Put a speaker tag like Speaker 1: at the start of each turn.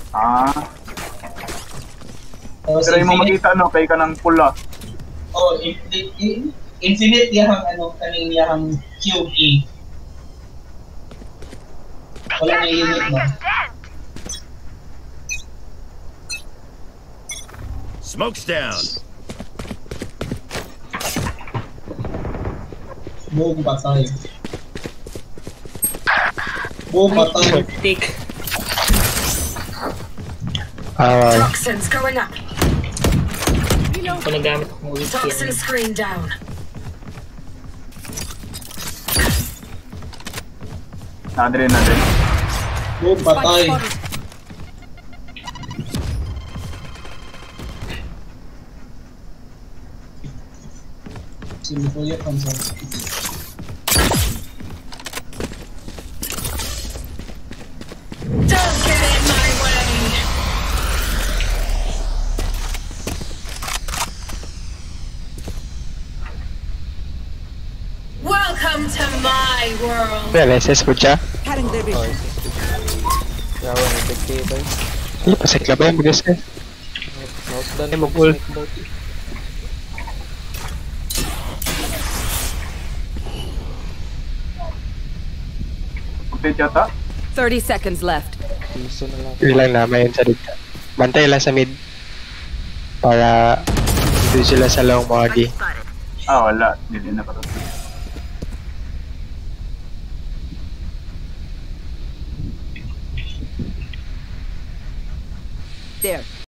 Speaker 1: Ah.
Speaker 2: Tapos
Speaker 1: Try mo makita, no? Kay ka ng pula.
Speaker 2: Oh, infinite yahang kaning yahang QE. Wala may limit ba?
Speaker 3: Smoke's down.
Speaker 2: Boom patay. Boom patay.
Speaker 4: Take.
Speaker 5: Toxins going up.
Speaker 4: Kung nagamit akong weak
Speaker 5: Toxin
Speaker 4: yan.
Speaker 5: screen down.
Speaker 1: Nadrin.
Speaker 2: Boom patay. Sino po yung kansa?
Speaker 5: Don't get in my way. Welcome to my world.
Speaker 6: Realises ko siya.
Speaker 7: Cutting their vision.
Speaker 8: Yawa ni Dictator.
Speaker 6: Hindi, pasikla ba yung bigas eh?
Speaker 8: Mouse down.
Speaker 6: Ay, mag-ult.
Speaker 1: Complete yata?
Speaker 7: 30 seconds left.
Speaker 8: Piso na lang.
Speaker 6: Ilang naman yun sa dito. Bantay lang sa mid. Para hindi sila sa long modi.
Speaker 1: Ah, wala. Hindi na pa to.
Speaker 7: There.